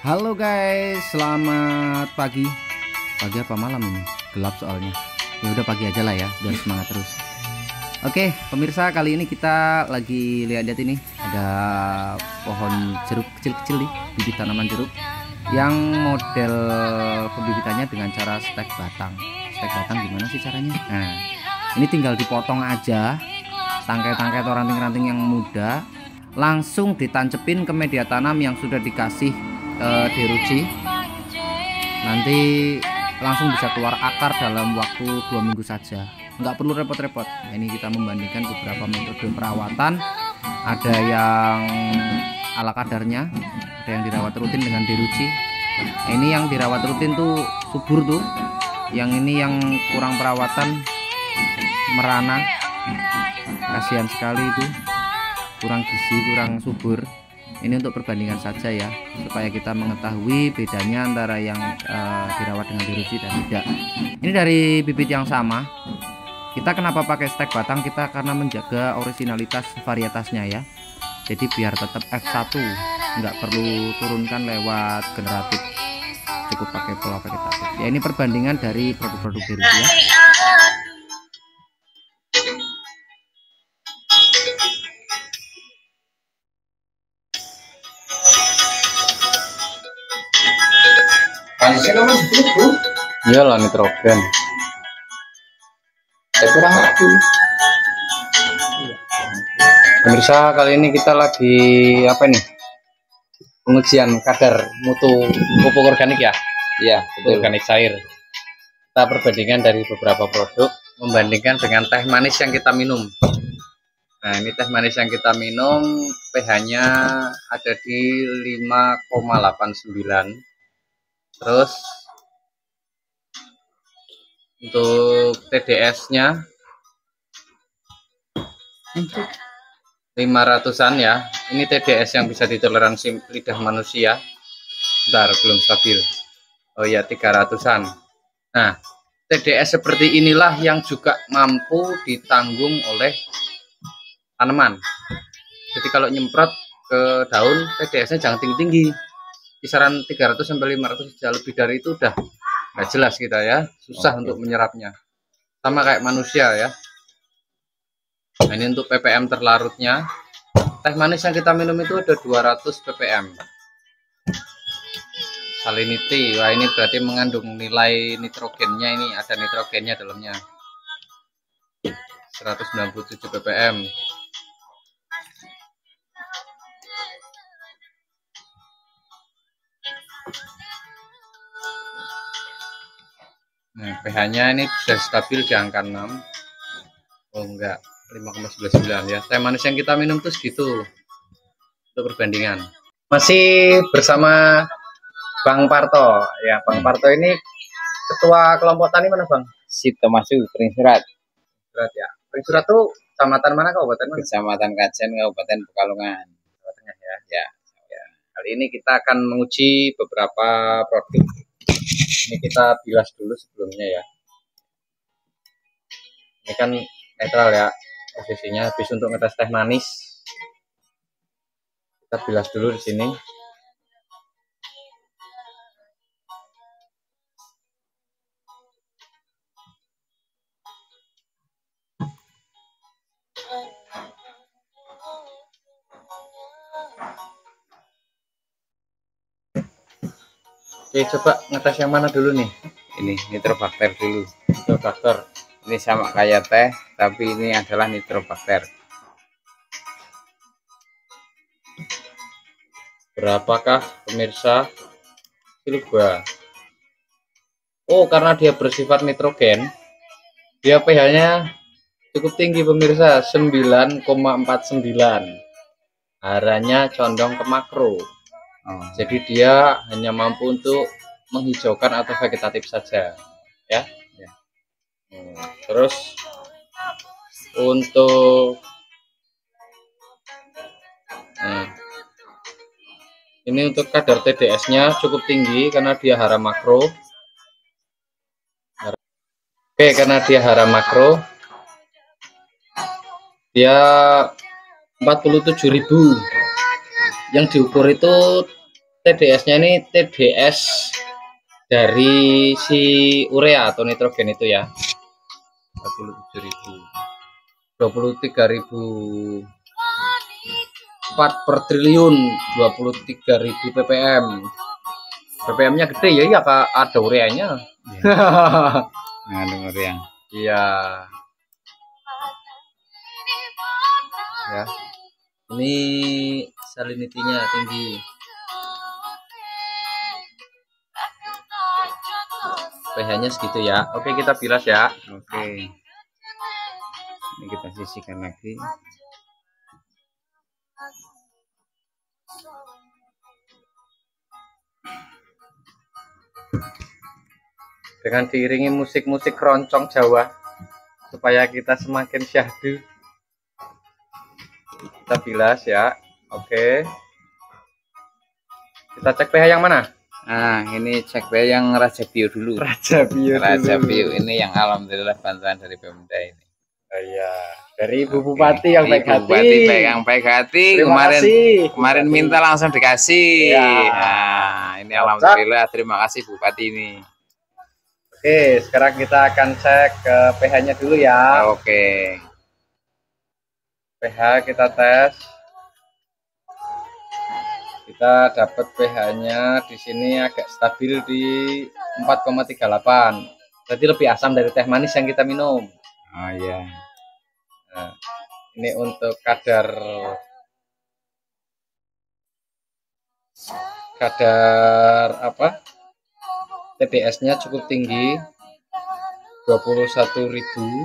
Halo guys, selamat pagi. Pagi apa malam ini? Gelap soalnya. Ya udah pagi aja lah ya, biar semangat terus. Oke, pemirsa, kali ini kita lagi lihat-lihat ini. Ada pohon jeruk kecil-kecil nih, bibit tanaman jeruk yang model pembibitannya dengan cara stek batang. Stek batang gimana sih caranya? Nah, ini tinggal dipotong aja tangkai-tangkai atau ranting-ranting yang muda, langsung ditancepin ke media tanam yang sudah dikasih deruci. Nanti langsung bisa keluar akar dalam waktu 2 minggu saja, nggak perlu repot-repot. Nah, ini kita membandingkan beberapa metode perawatan, ada yang ala kadarnya, ada yang dirawat rutin dengan deruci. Nah, ini yang dirawat rutin tuh subur tuh, yang ini yang kurang perawatan merana, kasihan sekali itu, kurang gizi, kurang subur. Ini untuk perbandingan saja ya, supaya kita mengetahui bedanya antara yang dirawat dengan deruci dan tidak. Ini dari bibit yang sama. Kita kenapa pakai stek batang? Kita karena menjaga originalitas varietasnya ya. Jadi biar tetap F1, nggak perlu turunkan lewat generatif, cukup pakai pola vegetatif. Ya, ini perbandingan dari produk-produk deruci ya. Iyalah nitrogen. Kurang aku. Pemirsa, kali ini kita lagi apa nih? Pengujian kadar mutu pupuk organik ya? Iya, pupuk organik cair. Kita perbandingan dari beberapa produk, membandingkan dengan teh manis yang kita minum. Nah, ini teh manis yang kita minum, pH-nya ada di 5,89. Terus untuk TDS-nya 500-an ya. Ini TDS yang bisa ditoleransi lidah manusia. Bentar, belum stabil. Oh ya, 300-an. Nah, TDS seperti inilah yang juga mampu ditanggung oleh tanaman. Jadi kalau nyemprot ke daun, TDS-nya jangan tinggi-tinggi. Kisaran 300 sampai 500, lebih dari itu udah nggak jelas kita ya, susah untuk menyerapnya. Sama kayak manusia ya. Nah, ini untuk ppm terlarutnya. Teh manis yang kita minum itu ada 200 ppm. Salinity, wah ini berarti mengandung nilai nitrogennya, ini ada nitrogennya dalamnya. 197 ppm. Nah, pH-nya ini sudah stabil di angka 6. Oh enggak, 5,99 ya. Teh manis yang kita minum tuh segitu. Untuk perbandingan. Masih bersama Bang Parto. Ya, Bang Parto ini ketua kelompok tani mana, Bang? Sitomasu, Pring Surat. Surat ya. Pring Surat tuh kecamatan mana, kabupaten mana? Kecamatan Kajen, Kabupaten Pekalongan. Jawa Tengah ya. Ya. Kali ini kita akan menguji beberapa produk. Ini kita bilas dulu sebelumnya ya. Ini kan netral ya posisinya, habis untuk ngetes teh manis. Kita bilas dulu di sini. Oke, coba ngetes yang mana dulu nih? Ini nitrobakter dulu. Nitrobakter. Ini sama kayak teh, tapi ini adalah nitrobakter. Berapakah pemirsa? Kilo. Oh, karena dia bersifat nitrogen, dia pH-nya cukup tinggi pemirsa, 9,49. Haranya condong ke makro. Jadi dia hanya mampu untuk menghijaukan atau vegetatif saja ya. Terus untuk ini untuk kadar TDS-nya cukup tinggi karena dia hara makro. Oke, karena dia hara makro, dia 47.000. Yang diukur itu TDS-nya ini TDS dari si urea atau nitrogen itu ya. 23.000 part per triliun, 23.000 ppm. ppm-nya gede ya, iya Kak, ada ureanya. Mengandung urea. Iya. Ya. Ini salinity-nya tinggi. pH-nya segitu ya. Oke, kita bilas ya. Oke. Ini kita sisihkan lagi. Dengan diiringi musik-musik keroncong Jawa supaya kita semakin syahdu. Kita bilas ya. Oke. Kita cek pH yang mana? Nah, ini cek pH yang Raja Bio dulu. Raja Bio. Raja Bio ini yang alhamdulillah bantuan dari Pemda ini. Oh iya, dari Ibu Bupati yang baik hati. Bupati yang baik hati. Terima kasih. Kemarin minta langsung dikasih. Ya. Nah, ini alhamdulillah terima kasih Bupati ini. Oke, sekarang kita akan cek ke pH-nya dulu ya. Oke. pH kita tes. Kita dapat pH-nya di sini agak stabil di 4,38. Berarti lebih asam dari teh manis yang kita minum. Oh iya. Nah, ini untuk kadar apa? TDS-nya cukup tinggi, 21.000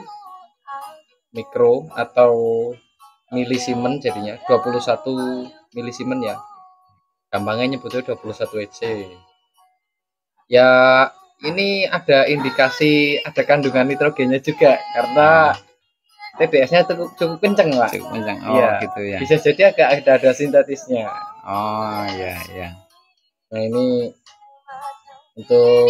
mikro atau milisimen jadinya, 21 milisimen ya. Gampangnya nyebutnya 21 EC. Ya, ini ada indikasi ada kandungan nitrogennya juga karena TDS-nya cukup kenceng, Pak. Cukup kenceng. Oh, ya, gitu ya. Bisa jadi agak ada sintetisnya. Oh, iya, iya. Nah, ini untuk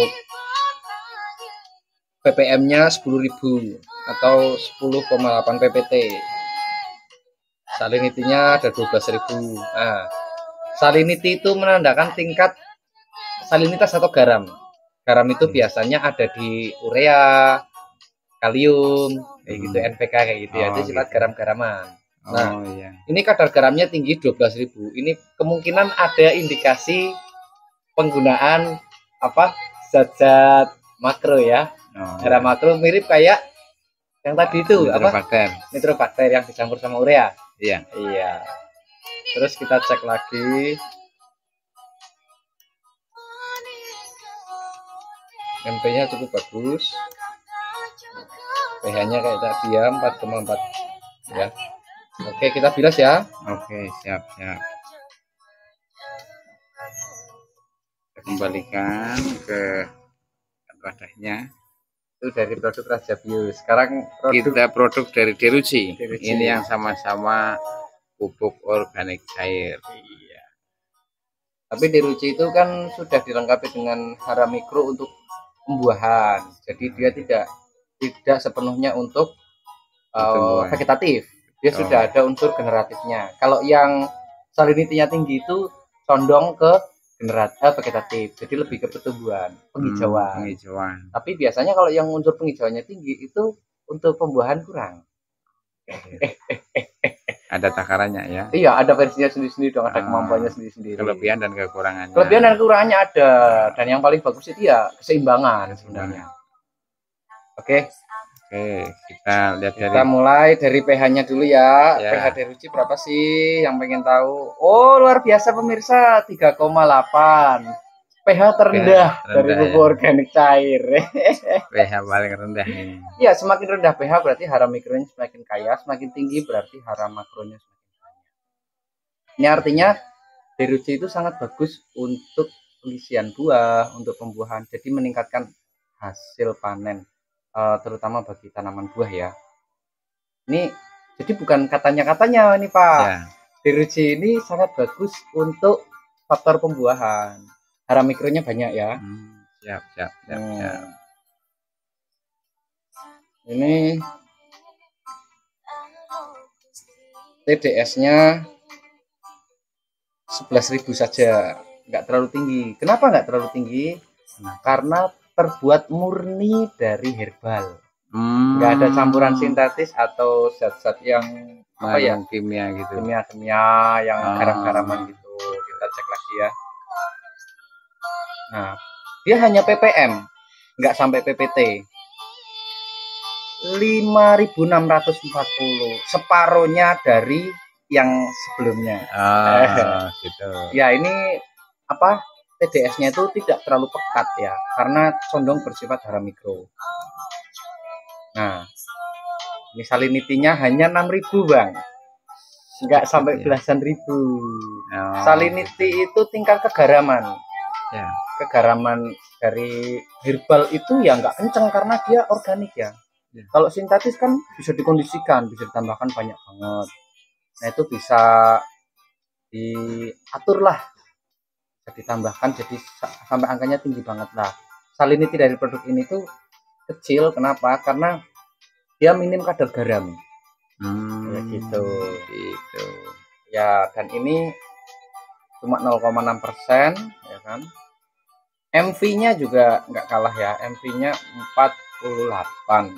ppm-nya 10.000 atau 10,8 ppt. Salinity-nya ada 12.000. Nah, salinity itu menandakan tingkat salinitas atau garam. Garam itu biasanya ada di urea, kalium, kayak gitu, NPK kayak gitu ya. Itu sifat garam-garaman. Nah, iya. Ini kadar garamnya tinggi 12.000. Ini kemungkinan ada indikasi penggunaan apa? Zat-zat makro ya. Garam makro mirip kayak yang tadi itu Nitrobakter. Nitrobakter yang dicampur sama urea. Iya. Iya. Terus kita cek lagi. MP-nya cukup bagus. pH-nya kayak tadi ya, 4,4 ya. Oke, kita bilas ya. Oke, siap. Kita kembalikan ke wadahnya. Itu dari produk Raja Bio. Sekarang kita produk dari Deruci. Deruci. Ini yang sama-sama pupuk organik cair. Iya. Tapi Deruci itu kan sudah dilengkapi dengan hara mikro untuk pembuahan. Jadi dia tidak sepenuhnya untuk vegetatif. Dia sudah ada unsur generatifnya. Kalau yang salinity-nya tinggi itu condong ke vegetatif. Jadi lebih ke pertumbuhan, penghijauan. Tapi biasanya kalau yang unsur penghijauannya tinggi itu untuk pembuahan kurang. Ada takarannya ya. Iya, ada versinya sendiri-sendiri dong, ada kemampuannya sendiri-sendiri. Kelebihan dan kekurangannya. Kelebihan dan kekurangannya ada, dan yang paling bagus itu ya keseimbangan sebenarnya. Oke, kita lihat kita mulai dari pH-nya dulu ya. pH Deruci berapa sih yang pengen tahu? Oh, luar biasa pemirsa, 3,8. pH terendah dari pupuk organik cair. pH paling rendah ini. Iya, semakin rendah pH berarti hara mikronya semakin kaya, semakin tinggi berarti hara makronya semakin banyak. Ini artinya Deruci itu sangat bagus untuk pengisian buah, untuk pembuahan, jadi meningkatkan hasil panen, terutama bagi tanaman buah ya. Ini jadi bukan katanya ini Pak. Ya. Deruci ini sangat bagus untuk faktor pembuahan. Hara mikronya banyak ya. Siap. Ini TDS-nya 11.000 saja. nggak terlalu tinggi. Kenapa nggak terlalu tinggi? Karena terbuat murni dari herbal. Nggak ada campuran sintetis atau zat-zat yang apa ya, kimia gitu. Kimia yang garam-garaman gitu. Kita cek lagi ya. Nah, dia hanya ppm, nggak sampai ppt. 5.640, separohnya dari yang sebelumnya. Gitu. Ya, ini apa, TDS-nya itu tidak terlalu pekat ya, karena condong bersifat hara mikro. Nah, ini salinitinya hanya 6.000 bang, nggak sampai belasan ribu. Salinity itu tingkat kegaraman. Ya. Kegaraman dari herbal itu ya nggak kenceng karena dia organik ya. Kalau sintetis kan bisa dikondisikan, bisa ditambahkan banyak banget. Nah itu bisa diatur lah, bisa ditambahkan jadi sampai angkanya tinggi banget lah. Salinity dari produk ini tuh kecil, kenapa? Karena dia minim kadar garam. Ya gitu. Ya, dan ini cuma 0,6% ya kan. MV-nya juga nggak kalah ya, MV-nya 48.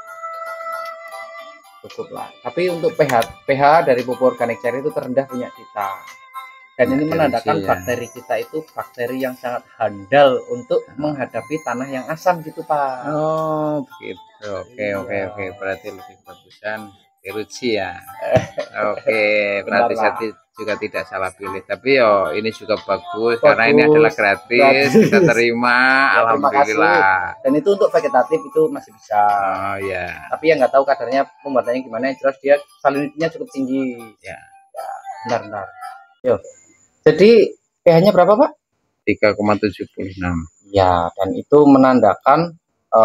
Cukup lah. Tapi untuk pH dari pupuk organik cair itu terendah punya kita. Dan ini menandakan bakteri kita itu bakteri yang sangat handal untuk menghadapi tanah yang asam gitu Pak. Oh begitu. Oke. Berarti lebih bagusan Teruji ya. Oke. Berarti saya juga tidak salah pilih. Tapi yo ini juga bagus karena ini adalah gratis. Kita terima. Ya, alhamdulillah. Dan itu untuk vegetatif itu masih bisa. Oh ya. Tapi yang nggak tahu kadarnya pembuatannya gimana. Yang jelas dia salinitinya cukup tinggi. Ya. Bentar. Yo. Jadi pH-nya berapa Pak? 3,76. Ya, dan itu menandakan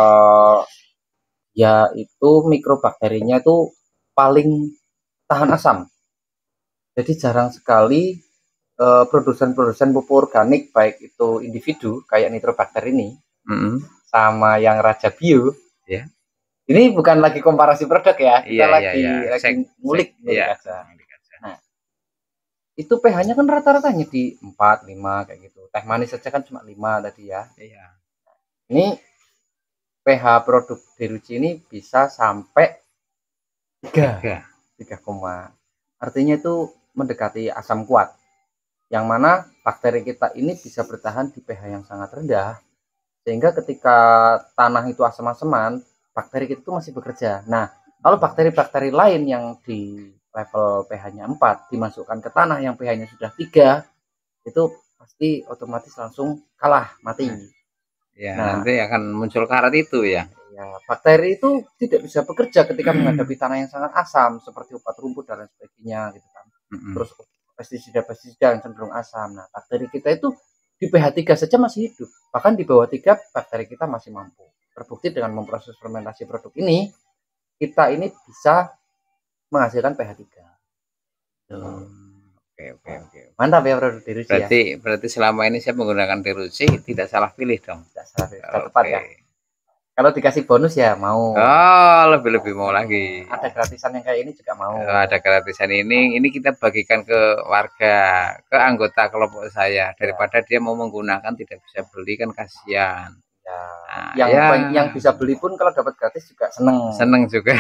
ya itu mikrobakterinya itu paling tahan asam. Jadi jarang sekali produsen-produsen pupuk organik baik itu individu kayak nitrobakter ini sama yang Raja Bio ya. Ini bukan lagi komparasi produk ya, kita lagi ngulik aja. Nah, itu pH-nya kan rata-ratanya di 4, 5 kayak gitu. Teh manis saja kan cuma 5 tadi ya. Iya. Ini pH produk Teruji ini bisa sampai 3. Artinya itu mendekati asam kuat. Yang mana bakteri kita ini bisa bertahan di pH yang sangat rendah. Sehingga ketika tanah itu asam-asaman, bakteri kita itu masih bekerja. Nah, kalau bakteri-bakteri lain yang di level pH-nya 4 dimasukkan ke tanah yang pH-nya sudah 3, itu pasti otomatis langsung kalah, mati. Ya, nanti akan muncul karat itu ya. Ya, bakteri itu tidak bisa bekerja ketika menghadapi tanah yang sangat asam seperti obat rumput dan lain sebagainya gitu kan. Terus pestisida yang cenderung asam. Nah, bakteri kita itu di pH 3 saja masih hidup. Bahkan di bawah 3 bakteri kita masih mampu. Terbukti dengan memproses fermentasi produk ini, kita ini bisa menghasilkan pH 3. Oke. Mantap ya produk Teruji ya. Berarti selama ini saya menggunakan Teruji tidak salah pilih dong. Tidak salah pilih. Tepat ya. Kalau dikasih bonus ya mau. Oh, lebih mau lagi. Ada gratisan yang kayak ini juga mau. Ada gratisan ini kita bagikan ke warga, ke anggota kelompok saya. Daripada dia mau menggunakan tidak bisa beli kan kasihan. Ya. Yang bisa beli pun kalau dapat gratis juga seneng. Seneng juga.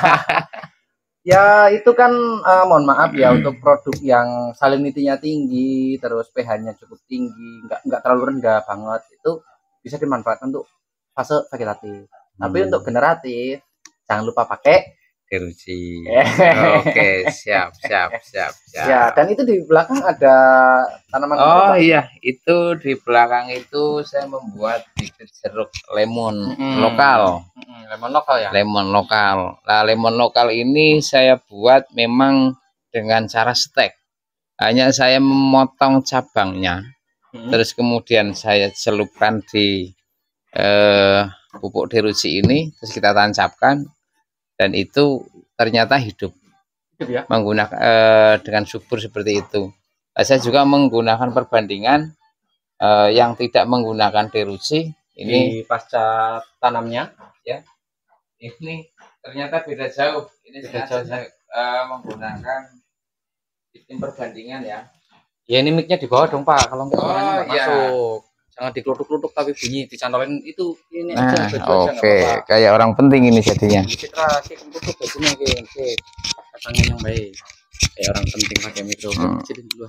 Ya itu kan mohon maaf ya untuk produk yang salinitinya tinggi, terus pH-nya cukup tinggi, nggak terlalu rendah banget, itu bisa dimanfaatkan untuk fase vegetatif. Tapi untuk generatif jangan lupa pakai Teruji. Oke, siap. Ya, dan itu di belakang ada tanaman. Oh iya, itu di belakang itu saya membuat bibit jeruk lemon lokal. Lemon lokal ya. Lemon lokal. Nah, lemon lokal ini saya buat memang dengan cara stek. Hanya saya memotong cabangnya, terus kemudian saya celupkan di pupuk Teruji ini, terus kita tancapkan. Dan itu ternyata hidup ya? Menggunakan dengan subur seperti itu. Saya juga menggunakan perbandingan yang tidak menggunakan Teruji ini di pasca tanamnya ya. Ini ternyata beda jauh. Ini beda jauh. Saya menggunakan sistem perbandingan ya. Ya ini mic-nya di bawah dong Pak, kalau nggak suaranya nggak iya. masuk. Jangan diklutuk-klutuk tapi bunyi, dicantolin itu ini Nah, aja baju aja nggak oke. apa-apa. Kayak orang penting ini jadinya. Citra sih kempuk bajunya sih. Pasangin yang baik. Kayak orang penting pakai mikrofon. Jadi dulu.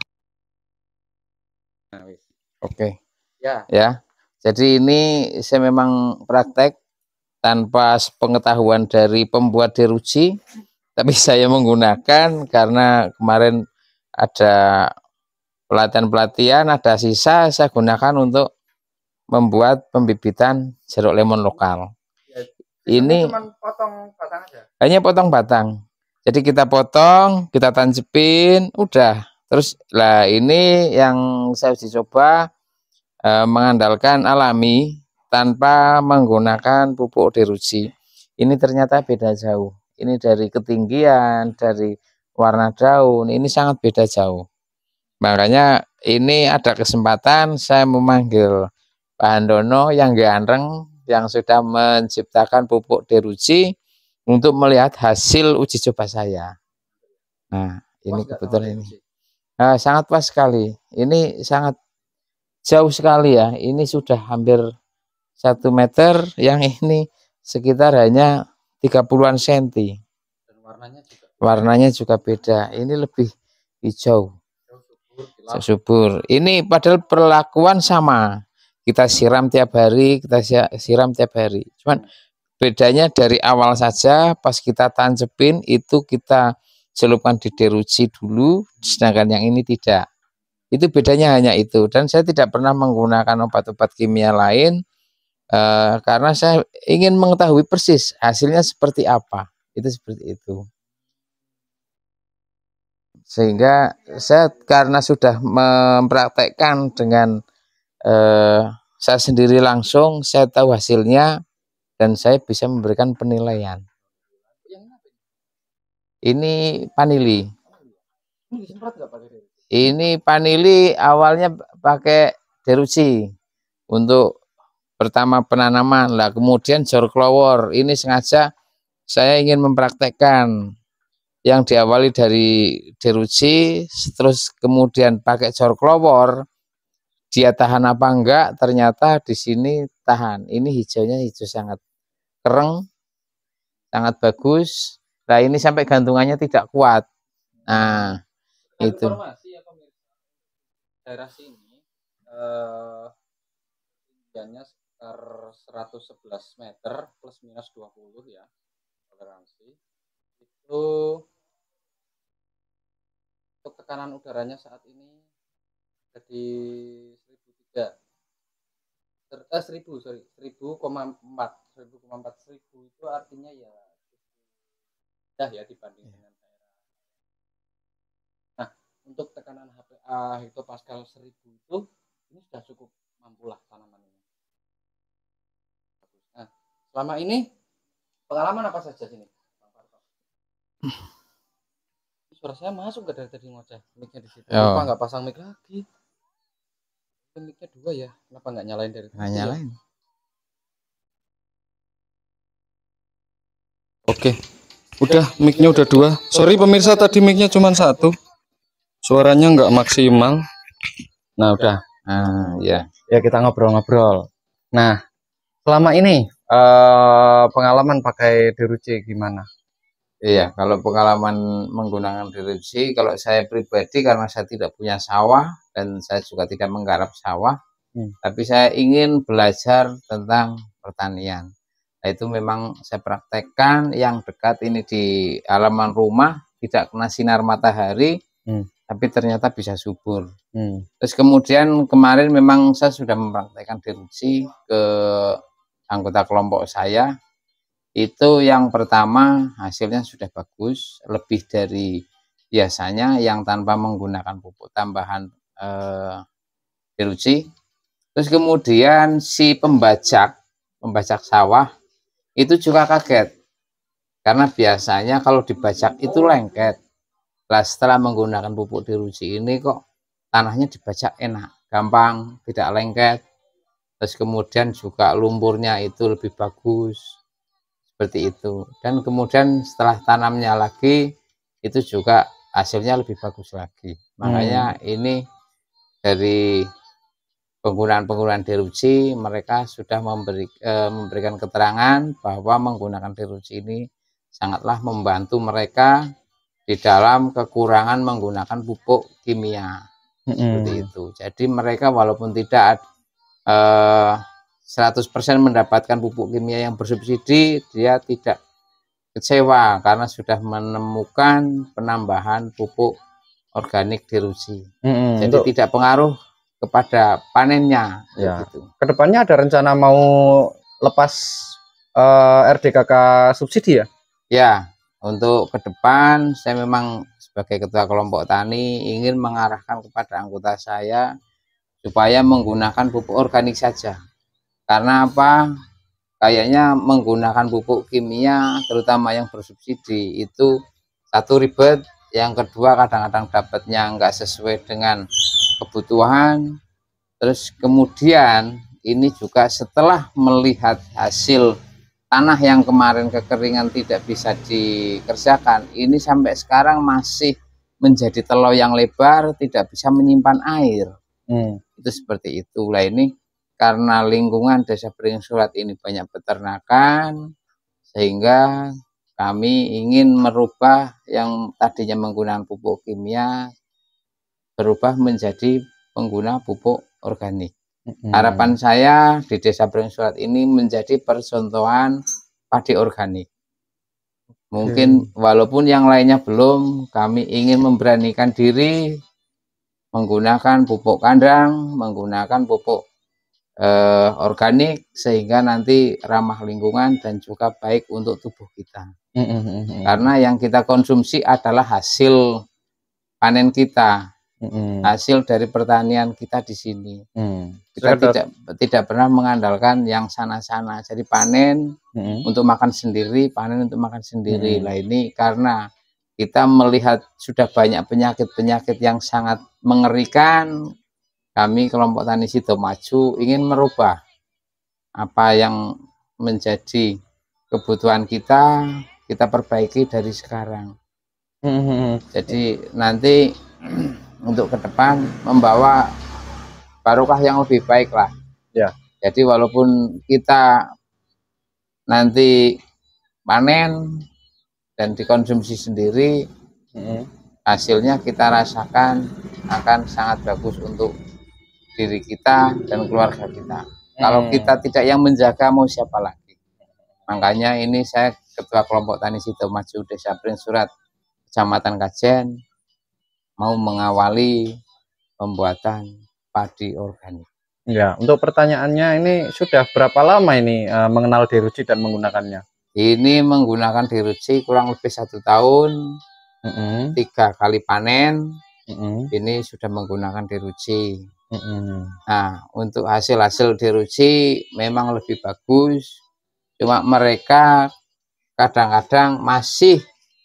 Nah, wis. Oke. Ya. Ya. Jadi ini saya memang praktek tanpa pengetahuan dari pembuat deruji, tapi saya menggunakan karena kemarin ada pelatihan-pelatihan, ada sisa, saya gunakan untuk membuat pembibitan jeruk lemon lokal. Ya, ini cuma potong batang aja. Hanya potong batang. Jadi kita potong, kita tancepin, udah. Terus lah ini yang saya uji coba mengandalkan alami tanpa menggunakan pupuk deruji. Ini ternyata beda jauh. Ini dari ketinggian, dari warna daun, ini sangat beda jauh. Makanya ini ada kesempatan saya memanggil Pak Handono yang ganteng, yang sudah menciptakan pupuk deruji untuk melihat hasil uji coba saya. Nah, ini kebetulan ini. Nah, sangat pas sekali. Ini sangat jauh sekali ya. Ini sudah hampir 1 meter, yang ini sekitar hanya 30-an senti. Dan warnanya juga beda. Ini lebih hijau. Subur. Ini padahal perlakuan sama. Kita siram tiap hari, Cuman bedanya dari awal saja, pas kita tancepin itu kita celupkan di deruji dulu, sedangkan yang ini tidak. Itu bedanya hanya itu. Dan saya tidak pernah menggunakan obat-obat kimia lain karena saya ingin mengetahui persis hasilnya seperti apa. Itu seperti itu. Sehingga saya karena sudah mempraktekkan dengan saya sendiri langsung, saya tahu hasilnya dan saya bisa memberikan penilaian. Ini panili. Ini panili awalnya pakai deruji untuk pertama penanaman, lah kemudian jeruk lowor. Ini sengaja saya ingin mempraktekkan yang diawali dari deruji, terus kemudian pakai jeruk lowor. Dia tahan apa enggak? Ternyata di sini tahan. Ini hijaunya hijau sangat kereng, sangat bagus. Nah, ini sampai gantungannya tidak kuat. Nah, itu. Daerah sini tingginya sekitar 111 meter plus minus 20 ya. Toleransi. Itu untuk tekanan udaranya saat ini jadi 1000,4 itu artinya ya ya dibanding dengan daerah. Nah, untuk tekanan HPA hektopascal 1000 itu ini sudah cukup mampu lah tanaman ini. Nah, selama ini pengalaman apa saja sini? Suara saya masuk gak dari tadi ngoceh? Mic-nya di situ. Kenapa nggak pasang mic lagi? Mic-nya 2 ya. Kenapa nggak nyalain dari tadi? Nggak nyalain. Ya? Oke. Udah, mic-nya udah 2. Sorry pemirsa, tadi mic-nya cuma 1. Suaranya nggak maksimal. Nah, udah. Ya. Ya kita ngobrol-ngobrol. Nah, selama ini pengalaman pakai deruji gimana? Iya, kalau pengalaman menggunakan deruji, kalau saya pribadi karena saya tidak punya sawah dan saya juga tidak menggarap sawah, tapi saya ingin belajar tentang pertanian. Nah, itu memang saya praktekkan yang dekat ini di halaman rumah, tidak kena sinar matahari, tapi ternyata bisa subur. Terus kemudian kemarin memang saya sudah mempraktekkan deruji ke anggota kelompok saya. Itu yang pertama hasilnya sudah bagus, lebih dari biasanya yang tanpa menggunakan pupuk tambahan deruji. Terus kemudian si pembajak sawah itu juga kaget, karena biasanya kalau dibajak itu lengket. Nah, setelah menggunakan pupuk deruji ini kok tanahnya dibajak enak, gampang, tidak lengket. Terus kemudian juga lumpurnya itu lebih bagus. Seperti itu. Dan kemudian setelah tanamnya lagi itu juga hasilnya lebih bagus lagi. Makanya ini dari penggunaan deruci, mereka sudah memberikan keterangan bahwa menggunakan deruci ini sangatlah membantu mereka di dalam kekurangan menggunakan pupuk kimia. Seperti itu. Jadi mereka walaupun tidak 100% mendapatkan pupuk kimia yang bersubsidi, dia tidak kecewa karena sudah menemukan penambahan pupuk organik deruci. Jadi tidak pengaruh kepada panennya. Ya. Gitu. Kedepannya ada rencana mau lepas RDKK subsidi ya? Ya, untuk ke depan saya memang sebagai ketua kelompok tani ingin mengarahkan kepada anggota saya supaya menggunakan pupuk organik saja. Karena apa? Kayaknya menggunakan pupuk kimia terutama yang bersubsidi itu satu ribet, yang kedua kadang-kadang dapatnya nggak sesuai dengan kebutuhan. Terus kemudian ini juga setelah melihat hasil tanah yang kemarin kekeringan tidak bisa dikerjakan, ini sampai sekarang masih menjadi telur yang lebar, tidak bisa menyimpan air. Itu seperti itu. Lah ini karena lingkungan Desa Beringsurat ini banyak peternakan, sehingga kami ingin merubah yang tadinya menggunakan pupuk kimia berubah menjadi pengguna pupuk organik. Harapan saya di Desa Beringsurat ini menjadi percontohan padi organik. Mungkin walaupun yang lainnya belum, kami ingin memberanikan diri menggunakan pupuk kandang, menggunakan pupuk organik, sehingga nanti ramah lingkungan dan juga baik untuk tubuh kita. Karena yang kita konsumsi adalah hasil panen kita, hasil dari pertanian kita di sini. Kita tidak pernah mengandalkan yang sana-sana. Jadi panen untuk makan sendiri, panen untuk makan sendiri. Lah ini karena kita melihat sudah banyak penyakit-penyakit yang sangat mengerikan. Kami kelompok tani Sidomaju ingin merubah apa yang menjadi kebutuhan kita perbaiki dari sekarang. Jadi nanti untuk ke depan membawa barokah yang lebih baik lah. Ya. Jadi walaupun kita nanti panen dan dikonsumsi sendiri, hasilnya kita rasakan akan sangat bagus untuk diri kita dan keluarga kita. Kalau kita tidak yang menjaga, mau siapa lagi? Makanya ini saya ketua kelompok tani Sidomaju Desa Beringsurat Kecamatan Kajen mau mengawali pembuatan padi organik. Ya, untuk pertanyaannya ini sudah berapa lama ini mengenal deruci dan menggunakannya? Ini menggunakan deruci kurang lebih 1 tahun, 3 kali panen. Ini sudah menggunakan deruci. Nah, untuk hasil-hasil deruci memang lebih bagus. Cuma mereka kadang-kadang masih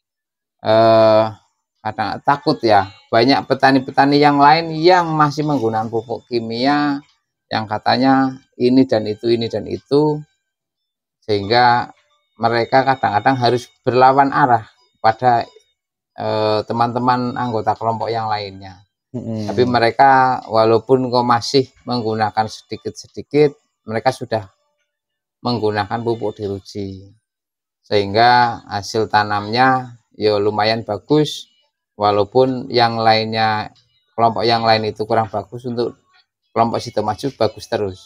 kadang takut ya. Banyak petani-petani yang lain yang masih menggunakan pupuk kimia yang katanya ini dan itu, sehingga mereka kadang-kadang harus berlawan arah pada teman-teman anggota kelompok yang lainnya. Tapi mereka walaupun kok masih menggunakan sedikit-sedikit, mereka sudah menggunakan pupuk deruci, sehingga hasil tanamnya ya lumayan bagus. Walaupun yang lainnya, kelompok yang lain itu kurang bagus, untuk kelompok Sidomaju bagus terus.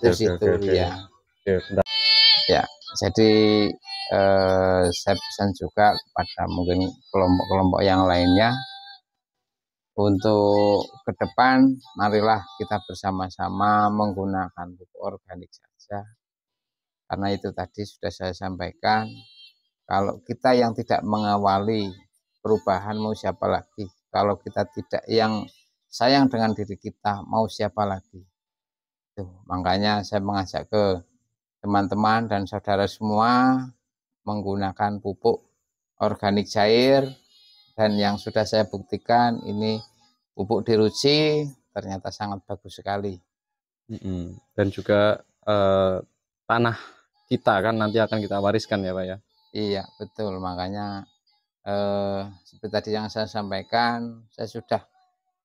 Ya, jadi saya pesan juga kepada mungkin kelompok-kelompok yang lainnya, untuk ke depan marilah kita bersama-sama menggunakan pupuk organik saja. Karena itu tadi sudah saya sampaikan, kalau kita yang tidak mengawali perubahan, mau siapa lagi? Kalau kita tidak yang sayang dengan diri kita, mau siapa lagi? Tuh, makanya saya mengajak ke teman-teman dan saudara semua menggunakan pupuk organik cair, dan yang sudah saya buktikan ini pupuk deruci ternyata sangat bagus sekali. Dan juga tanah kita kan nanti akan kita wariskan ya Pak ya. Iya betul, makanya seperti tadi yang saya sampaikan, saya sudah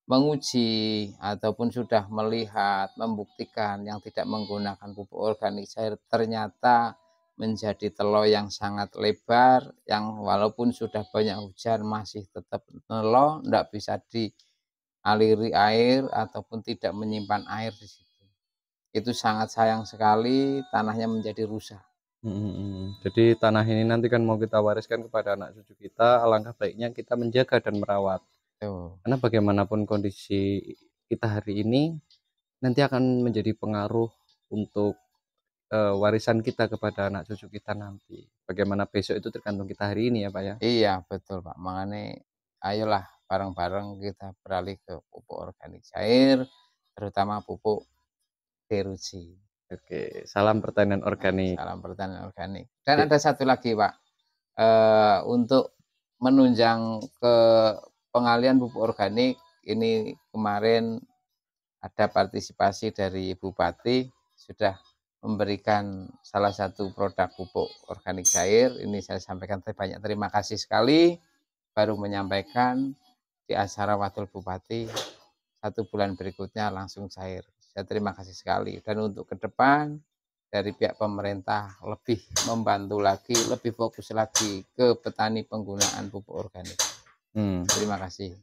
menguji ataupun sudah melihat, membuktikan yang tidak menggunakan pupuk organik cair ternyata menjadi telur yang sangat lebar, yang walaupun sudah banyak hujan masih tetap nelo, tidak bisa dialiri air ataupun tidak menyimpan air di situ. Itu sangat sayang sekali, tanahnya menjadi rusak. Jadi tanah ini nanti kan mau kita wariskan kepada anak cucu kita, alangkah baiknya kita menjaga dan merawat. Tuh. Karena bagaimanapun kondisi kita hari ini nanti akan menjadi pengaruh untuk warisan kita kepada anak cucu kita nanti. Bagaimana besok itu tergantung kita hari ini ya Pak ya. Iya betul Pak, makanya ayolah bareng-bareng kita beralih ke pupuk organik cair, terutama pupuk deruji. Oke, salam pertanian organik. Salam pertanian organik. Dan ada satu lagi Pak, untuk menunjang ke pengalian pupuk organik, ini kemarin ada partisipasi dari Bupati sudah memberikan salah satu produk pupuk organik cair. Ini saya sampaikan banyak terima kasih sekali, baru menyampaikan di acara Wakil Bupati, 1 bulan berikutnya langsung cair. Saya terima kasih sekali, dan untuk ke depan dari pihak pemerintah lebih membantu lagi, lebih fokus lagi ke petani penggunaan pupuk organik. Terima kasih.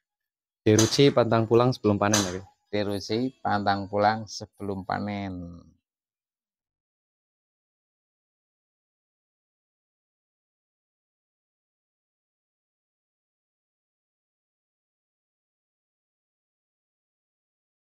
Deruji pantang pulang sebelum panen ya. Deruji pantang pulang sebelum panen.